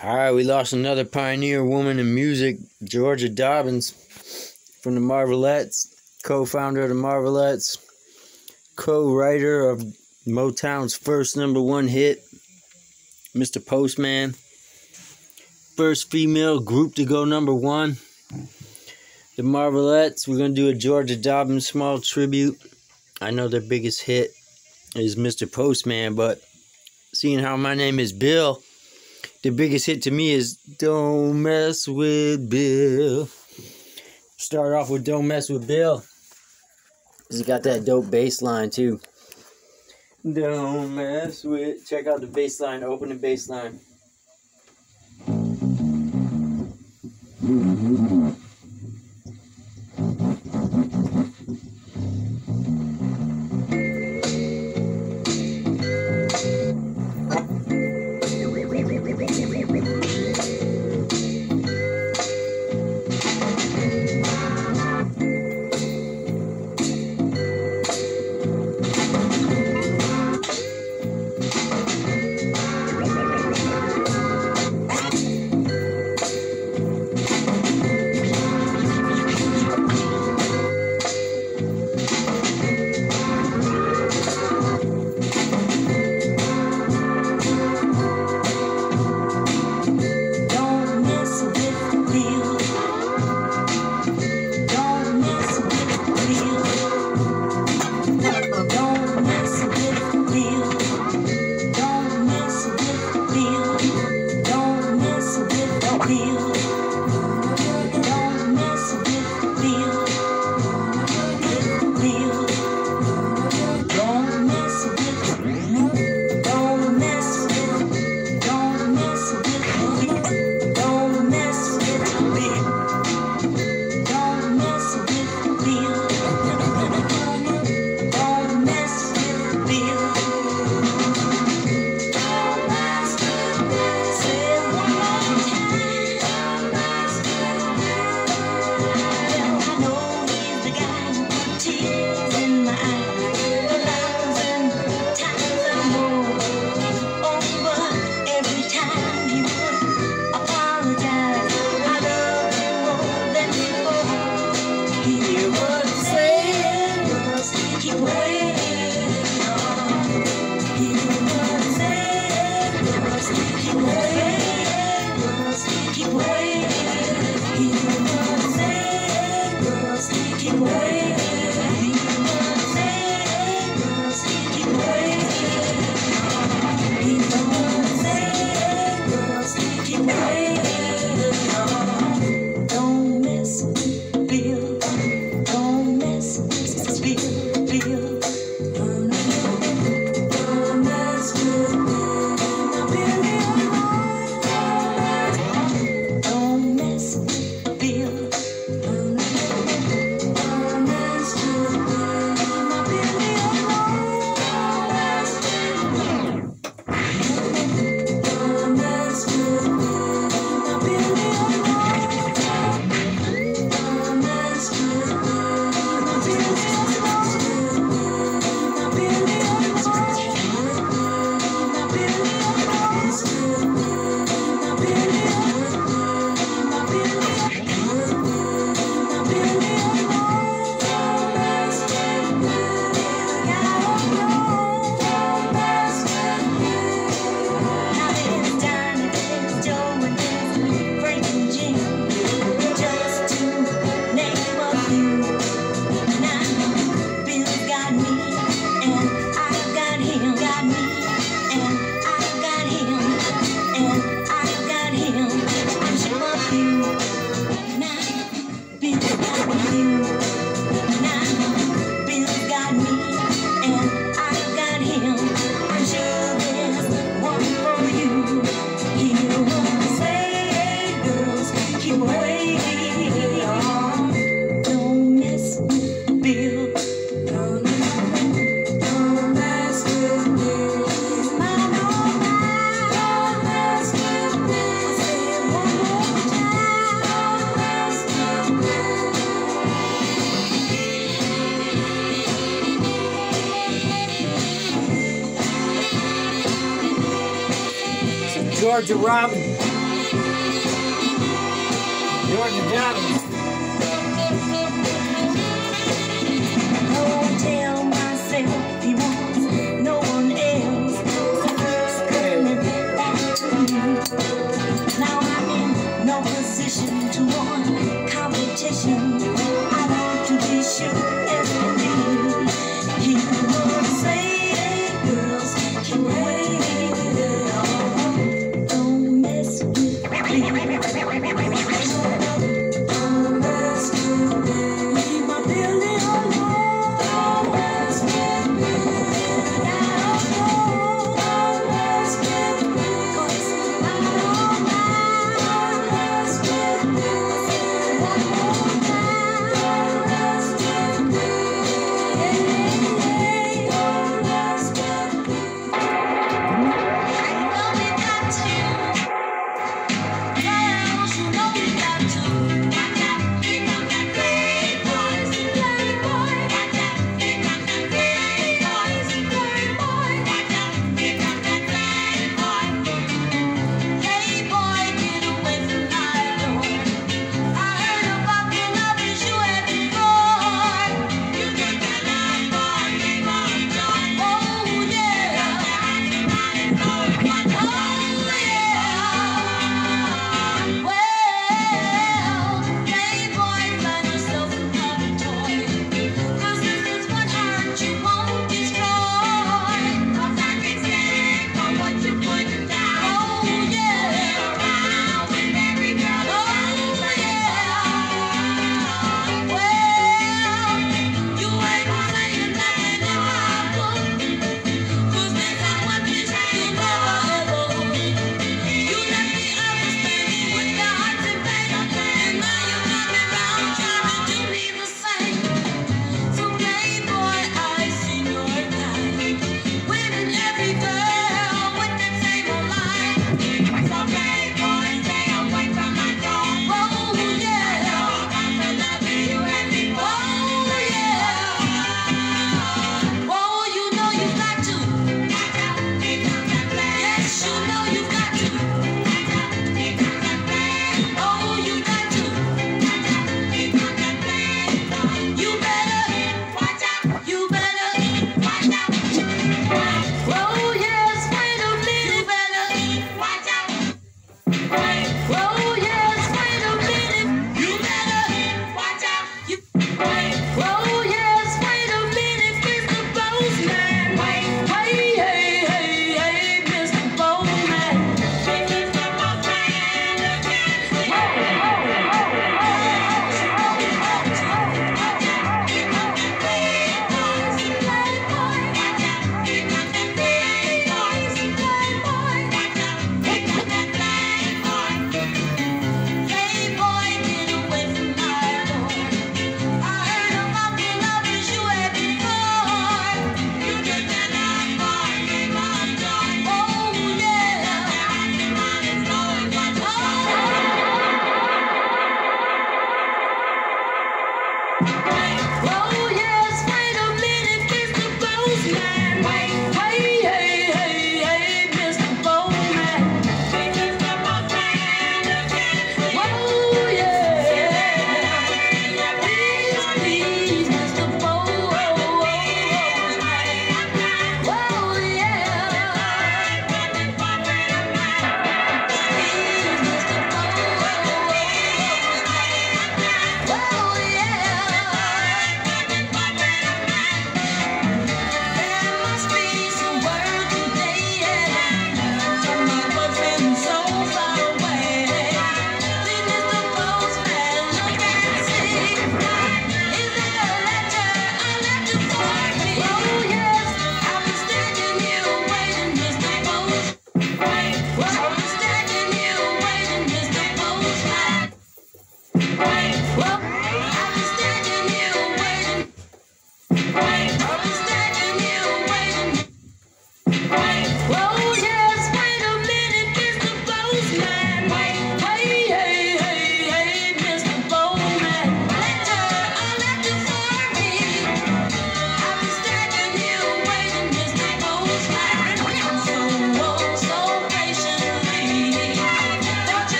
Alright, we lost another pioneer woman in music, Georgia Dobbins, from the Marvelettes, co-founder of the Marvelettes, co-writer of Motown's first #1 hit, Mr. Postman, first female group to go #1. The Marvelettes, we're going to do a Georgia Dobbins small tribute. I know their biggest hit is Mr. Postman, but seeing how my name is Bill, the biggest hit to me is Don't Mess With Bill. Start off with Don't Mess With Bill. He's got that dope bass line too. Don't mess with... Check out the bass line. Open the bass line. Georgia Robin. Georgia Dobbins. Don't tell myself he wants no one else. It's coming back to me. Now I'm in no position to want competition. I want to be sure every day. He will say, girls can wait. Don't mess with me.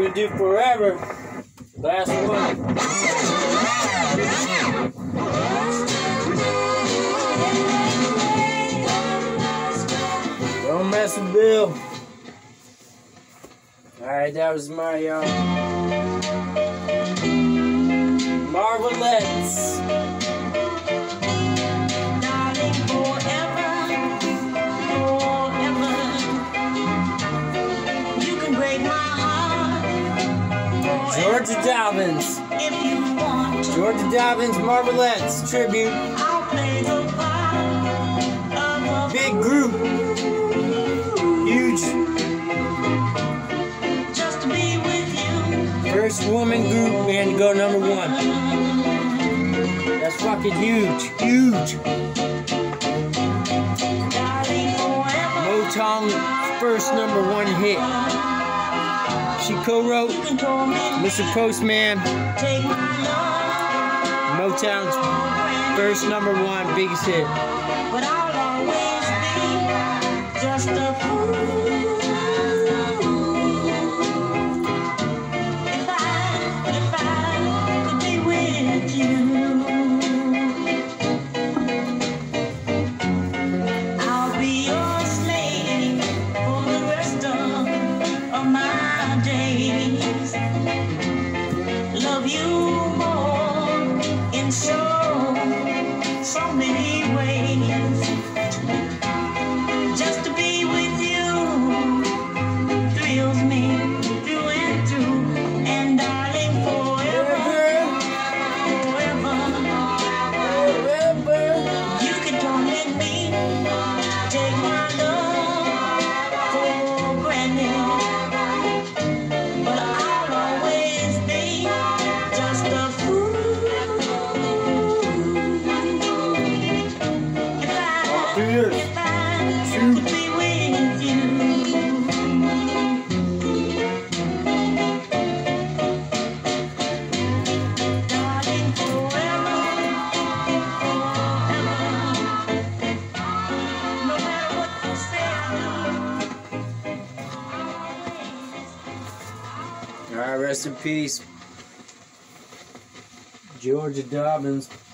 gonna do forever. Last one. Don't mess with Bill. Alright, that was my Marvelettes. Darling, forever, forever. You can break my heart. Georgia Dobbins. If you want to. Georgia Dobbins, Marvelettes tribute. I'll play the part of a Big group. Huge. just to be with you. First woman group and to go #1. That's fucking huge. Huge. Darling, forever. Motown first #1 hit. She co-wrote You can torment me. Mr. Postman. Take my love. Motown's first #1 biggest hit. But I'll always be just a fool. If I could be with you, I'll be your slave for the rest of my days. Love you more in so many ways. Just to be with you thrills me through and through. And darling, forever, forever, you can torment me, take my love for granted, but I'll always be just a fool. If I could be with you. Darling, forever, forever. No matter what you say, Alright, rest in peace. Georgia Dobbins.